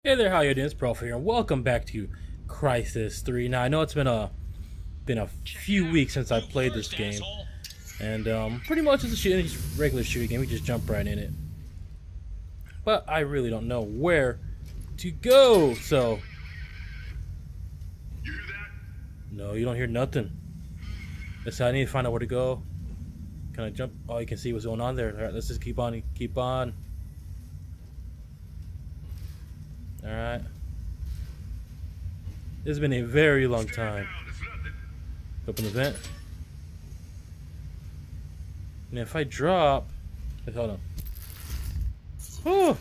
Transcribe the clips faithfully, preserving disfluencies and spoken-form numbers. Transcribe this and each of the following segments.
Hey there, how you doing? It's Prof here, and welcome back to Crysis three. Now I know it's been a been a few weeks since I played this game, and um, pretty much it's a shoot, it's a regular shooting game. We just jump right in it, but I really don't know where to go. So, You hear that? no, you don't hear nothing. Listen, I need to find out where to go. Can I jump? Oh, you can see what's going on there. All right, let's just keep on, keep on. All right. It's been a very long time. Down, it's nothing. Open the vent. And if I drop, wait, hold on. Oh,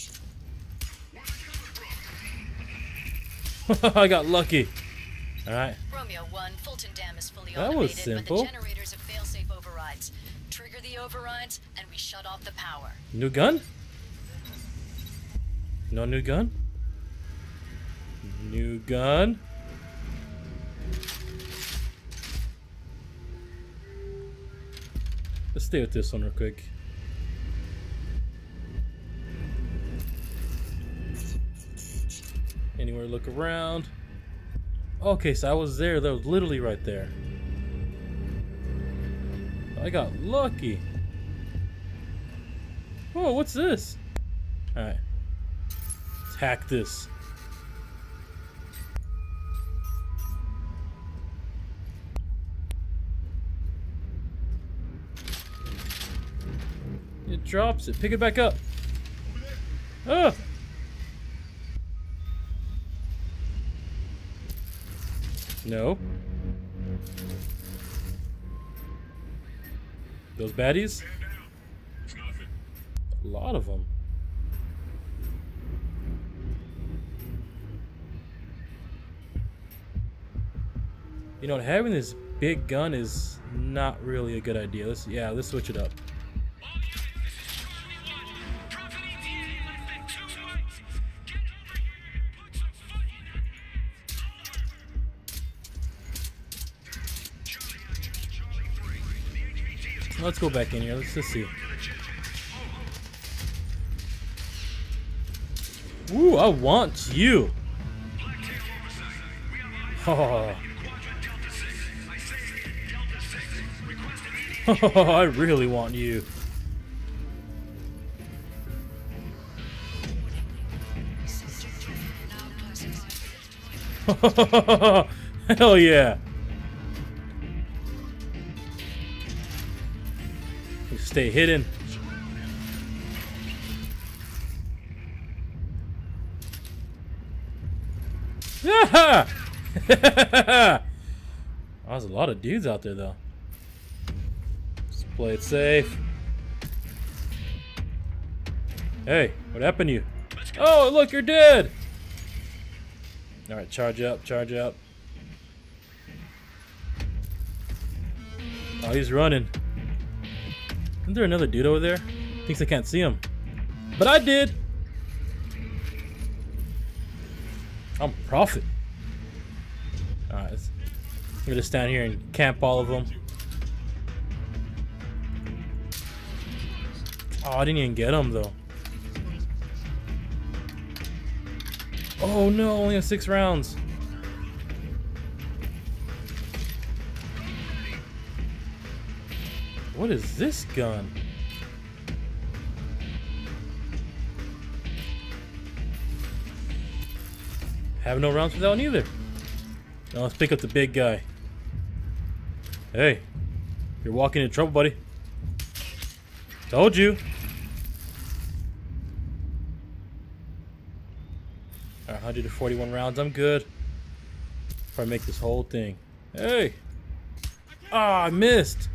I got lucky. All right. Romeo one, Fulton Dam is fully That was automated, simple. but the generators have fail-safe overrides. Trigger the overrides, and we shut off the power. New gun? No new gun? New gun? Let's stay with this one real quick. Anywhere to look around. Okay, so I was there. That was literally right there. I got lucky. Oh, what's this? Alright. Let's hack this. It drops it. Pick it back up. Ah! No. Those baddies? Stand down. It's nothing. A lot of them. You know, having this big gun is not really a good idea. Let's yeah, let's switch it up. All units, this is Charlie one. Prophet E T A less than two months. Get over here and put some foot in it. Charlie action, Charlie three. The H V T is Let's go back in here. Let's just see. Ooh, I want you. Blacktail oversight. We have a high Oh, quadrant Delta six. I say it, Delta six. Request immediate. I really want you. Hell yeah. You stay hidden. Yeah! There's a lot of dudes out there though. Let's play it safe. Hey, what happened to you? Oh, look, you're dead! Alright, charge up, charge up. Oh, he's running. Isn't there another dude over there? Thinks I can't see him. But I did! I'm Prophet. Alright, let's I'm gonna just stand here and camp all of them. Oh, I didn't even get them though. Oh no, only have six rounds. What is this gun? Have no rounds for that one either. Now let's pick up the big guy. Hey, you're walking into trouble, buddy. Told you. All right, one hundred forty-one rounds. I'm good. If I make this whole thing. Hey. Ah, I missed.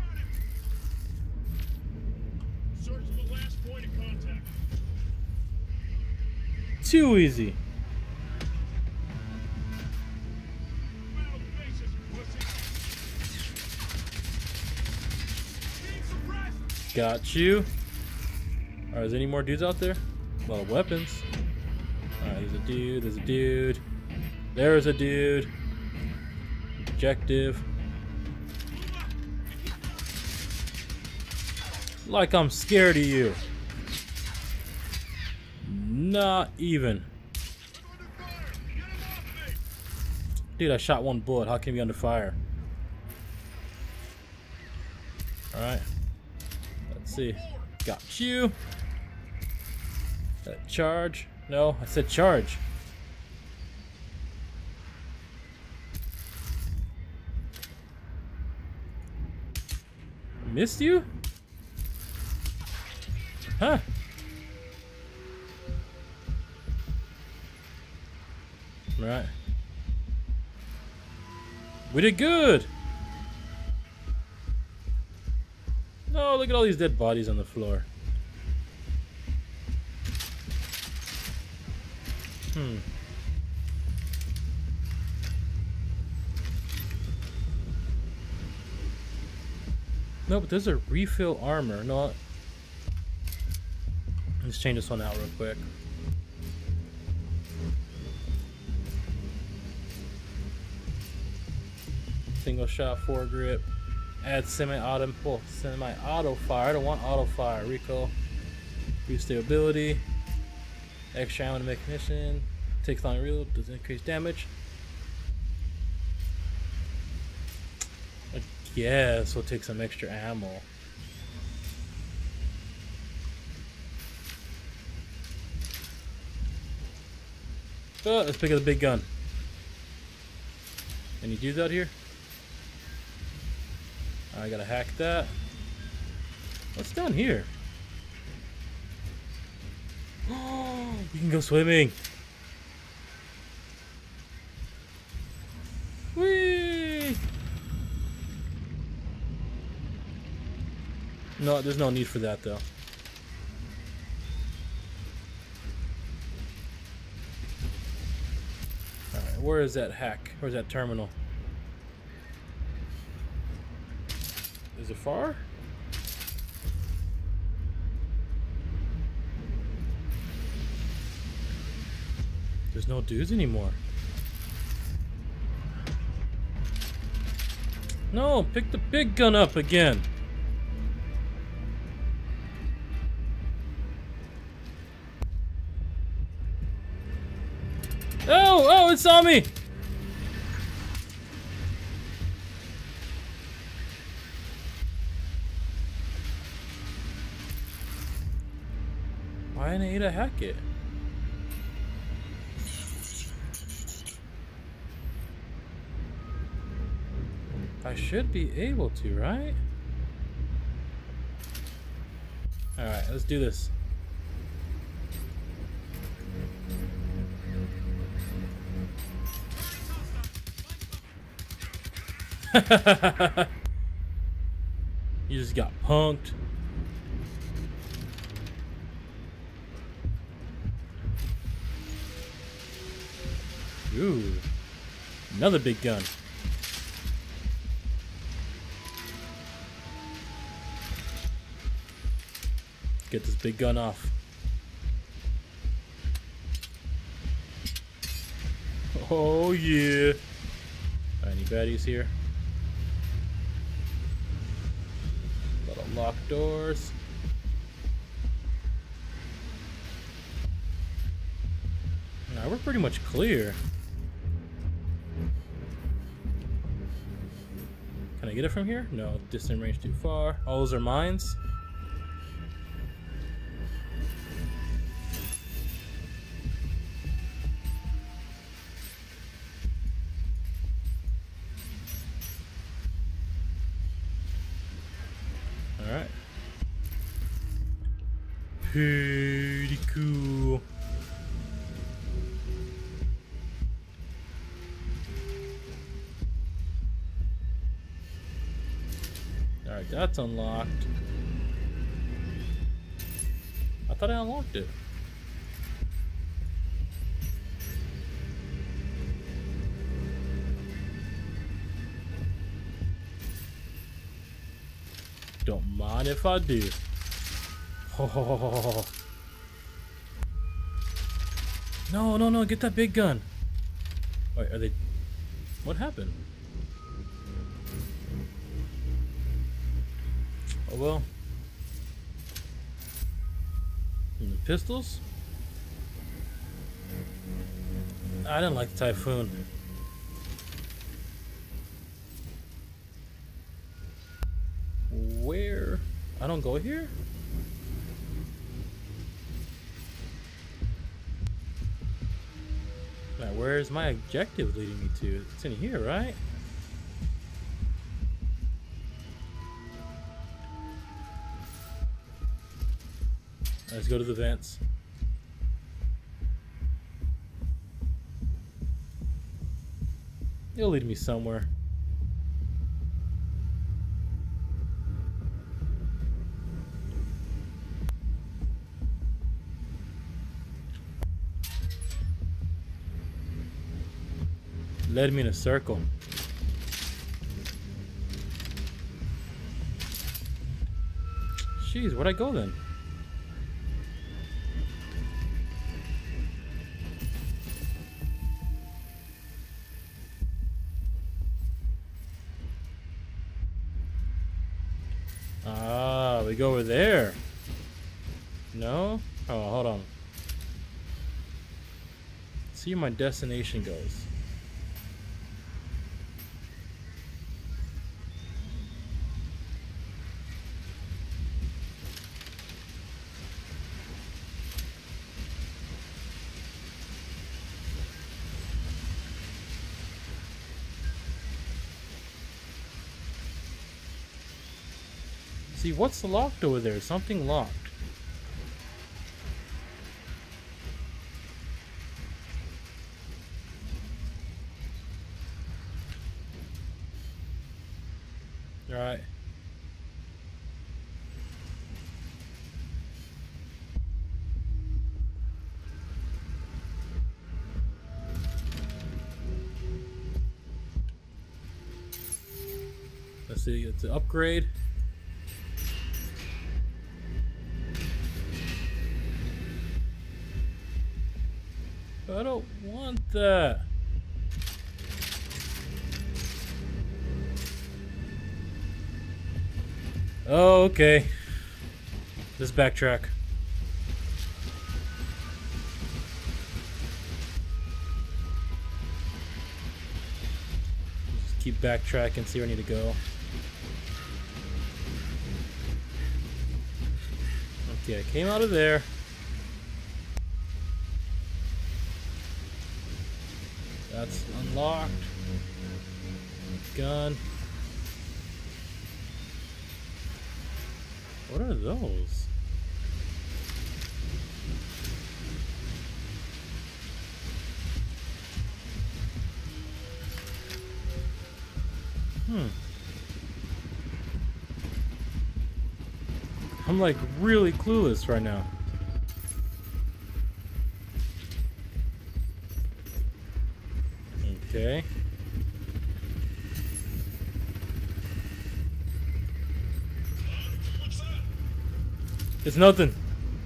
Search the last point of contact. Too easy. Battle faces, pussy. Being suppressed. Got you. Alright, is there any more dudes out there? A lot of weapons. Alright, there's a dude, there's a dude. There's a dude. Objective. Like I'm scared of you. Not even. Dude, I shot one bullet. How can he be under fire? Alright. Let's see. Got you. That charge. No, I said charge. Missed you? Huh. Right. We did good. No, look at all these dead bodies on the floor. Hmm. No, but there's a refill armor. No. Let's change this one out real quick. Single shot foregrip. Add semi-auto, well, semi-auto fire. I don't want auto fire. Recoil. Boost stability. Extra ammo to mechanician. Takes long reload. Does increase damage. I guess we'll take some extra ammo. Oh, let's pick up the big gun. Any dudes out here? I gotta hack that. What's down here? Oh, you can go swimming. Whee! No, there's no need for that though. Alright, where is that hack? Where's that terminal? Is it far? There's no dudes anymore. No, pick the big gun up again. Oh, oh, it saw me. Why didn't Ada hack it? I should be able to, right? Alright, let's do this. You just got punked. Ooh, another big gun. Get this big gun off. Oh yeah. Any baddies here? Little locked doors. Now we're pretty much clear. Can I get it from here? No, distant range too far. All those are mines. Alright. Pretty cool. Alright, that's unlocked. I thought I unlocked it. Don't mind if I do. Oh. No, no, no, get that big gun. Wait, are they... What happened? Oh well. And the pistols? I didn't like the Typhoon. don't go here? Now, where is my objective leading me to? It's in here, right? Let's go to the vents. It'll lead me somewhere. Led me in a circle. Jeez, where'd I go then? Ah, we go over there. No? Oh, hold on. Let's see where my destination goes. See, what's locked over there? Something locked. All right. Let's see, it's an upgrade. I don't want that. Oh, okay. Let's backtrack. Just keep backtracking, see where I need to go. Okay, I came out of there. That's unlocked. Gun. What are those? Hmm. I'm like really clueless right now. Okay. What's that? It's nothing.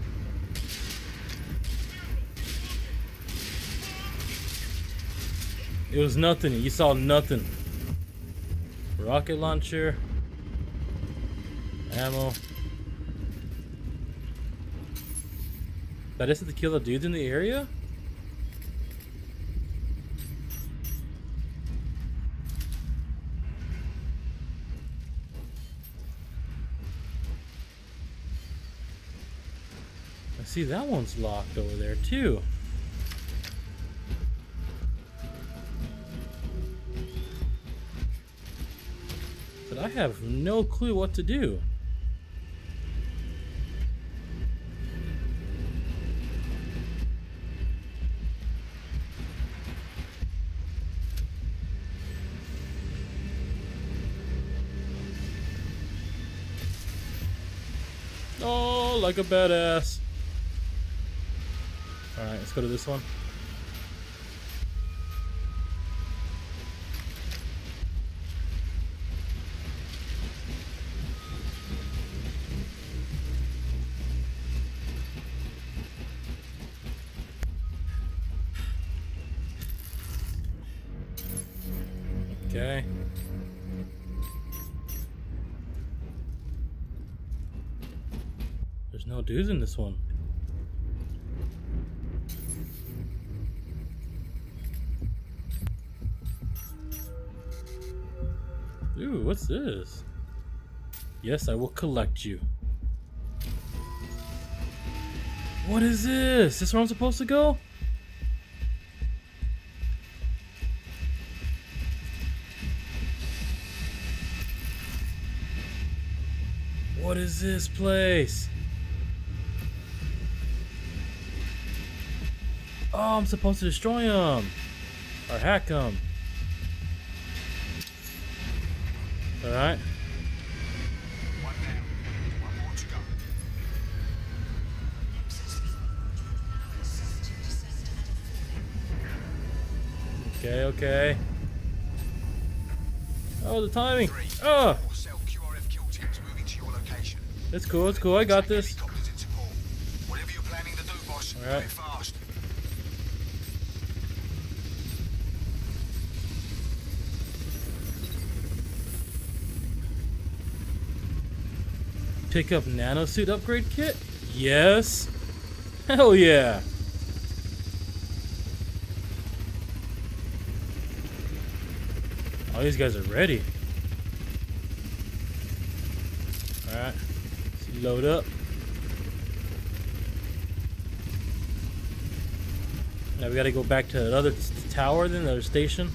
It was nothing. You saw nothing. Rocket launcher. Ammo. That is to kill the dudes in the area? I see that one's locked over there too. But I have no clue what to do. Oh, like a badass. Alright, let's go to this one. Okay. There's no dudes in this one. Ooh, what's this? Yes, I will collect you. What is this? Is this where I'm supposed to go? What is this place? Oh, I'm supposed to destroy him. Or hack him. Alright. One down. One more to go. Okay, okay. Oh, the timing. Three. Oh, Four cell Q R F kill teams moving to your location. it's cool, it's cool. I got this. Helicopters in support. Whatever you're planning to do, boss, do Alright. it fast. Pick up nanosuit upgrade kit? Yes. Hell yeah. All these guys are ready. Alright. Let's load up. Now we gotta go back to that other t- tower then, the other station.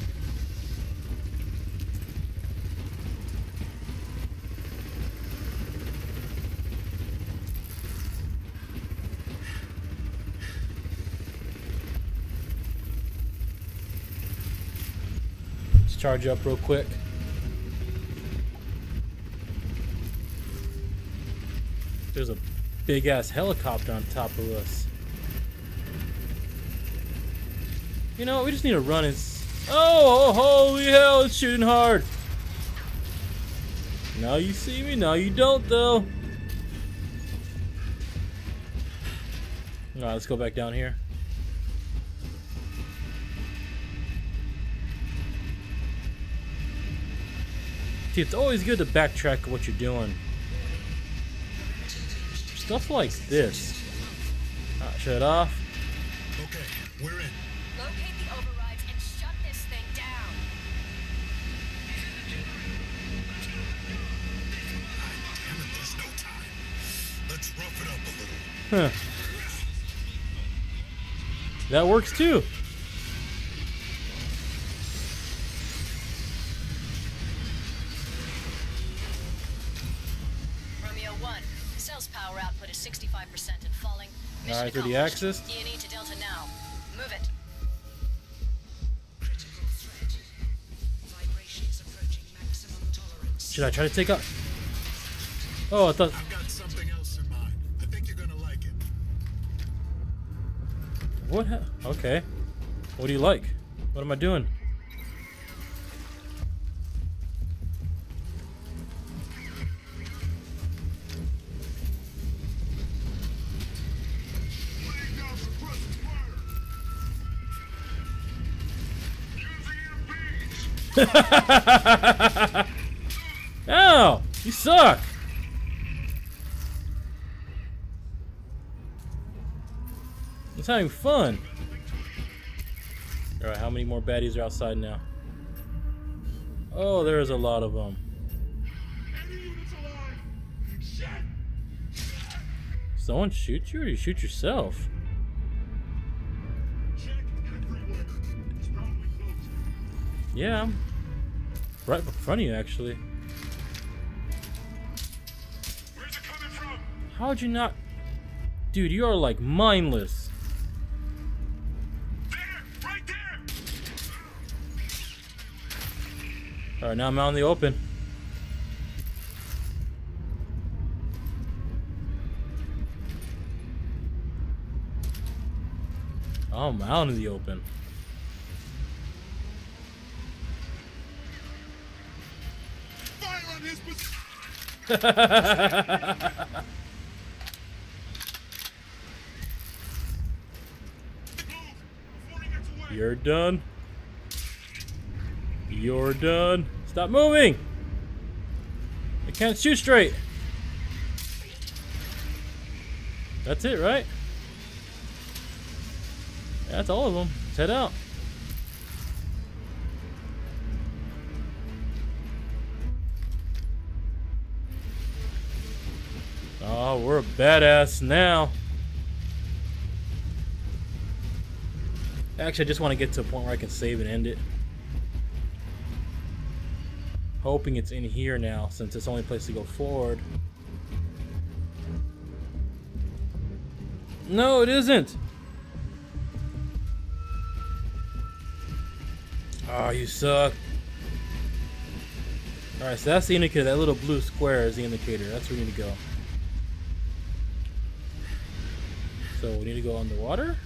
Let's charge up real quick. There's a big ass helicopter on top of us. You know, we just need to run and. S oh, holy hell, it's shooting hard. Now you see me, now you don't, though. Alright, let's go back down here. See, it's always good to backtrack what you're doing. Stuff like this. Alright, shut off. Okay, we're in. Locate the overrides and shut this thing down. Damn it, there's no time. Let's rough it up a little. Huh. That works too. Romeo one, cell's power output is sixty-five percent and falling. Mission Alright, through the accomplished. axis. E and E to Delta now. Move it. Critical threat. Vibrations approaching maximum tolerance. Should I try to take out? Oh, I thought. I've got something else in mind. I think you're gonna like it. What? Ha okay. What do you like? What am I doing? Ow! You suck! It's having fun. Alright, how many more baddies are outside now? Oh, there's a lot of them. Someone shoot you or you shoot yourself? Yeah, I'm right in front of you actually. Where's it coming from? How'd you not? Dude, you are like mindless. There! Right there! Alright, now I'm out in the open. Oh, I'm out in the open. Fire on his position! You're done. You're done. Stop moving! I can't shoot straight. That's it, right? That's all of them. Let's head out. Oh, we're a badass now. Actually, I just want to get to a point where I can save and end it. Hoping it's in here now, since it's the only place to go forward. No, it isn't! Oh, you suck. Alright, so that's the indicator. That little blue square is the indicator. That's where we need to go. So we need to go underwater?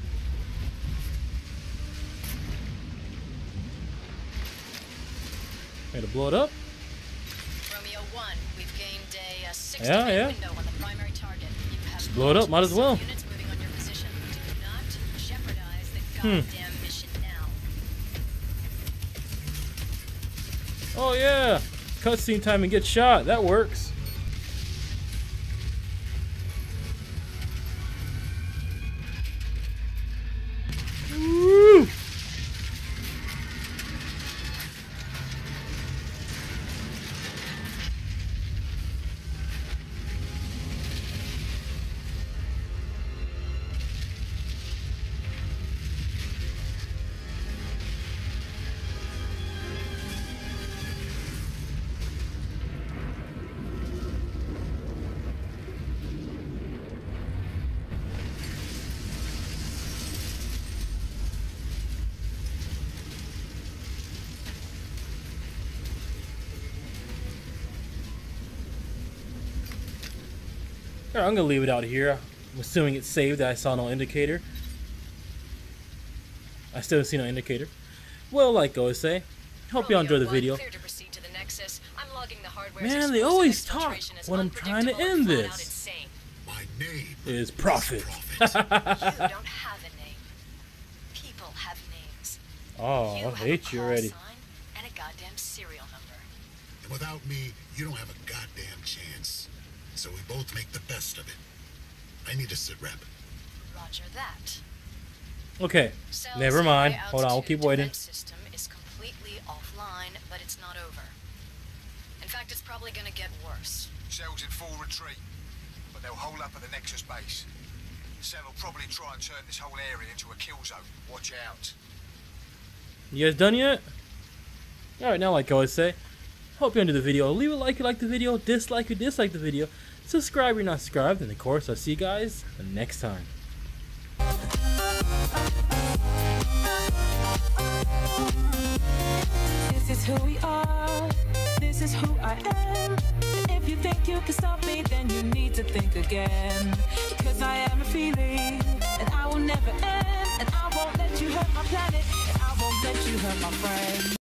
Need to blow it up? Romeo one, we've gained a, uh sixty Yeah, yeah. window on the primary target. You have Just blow it up, might as well. units moving on your position. Do not jeopardize the Hmm. goddamn mission now. Oh yeah! Cutscene time and get shot. That works. Woo! Alright, I'm gonna leave it out here. I'm assuming it's saved. I saw no indicator. I still see no indicator. Well, like I always say, hope y'all enjoy the Romeo one, video. clear to proceed to the Nexus. I'm logging the hardware's Man, they explosive always talk exfiltration as when I'm trying to unpredictable end and flat out this. insane. My name Is Prophet. You don't have a name. People have names. Oh, You I have hate a you call already. sign and a goddamn serial number. And without me, you don't have a goddamn chance. So we both make the best of it. I need a sit rep. Roger that. Okay, Cell's never mind. high Hold on, we'll keep altitude waiting. defense system is completely offline, but it's not over. In fact, it's probably gonna get worse. Cell's in full retreat, but they'll hold up at the Nexus base. Cell will probably try and turn this whole area into a kill zone. Watch out. You guys done yet? Alright, now like I always say, hope you enjoyed the video. Leave a like if you like the video, dislike if you dislike the video, subscribe if you're not subscribed, and of course I'll see you guys next time. This is who we are, this is who I am. If you think you can stop me, then you need to think again. Cause I am a feeling, and I will never end. And I won't let you hurt my planet, and I won't let you hurt my friends.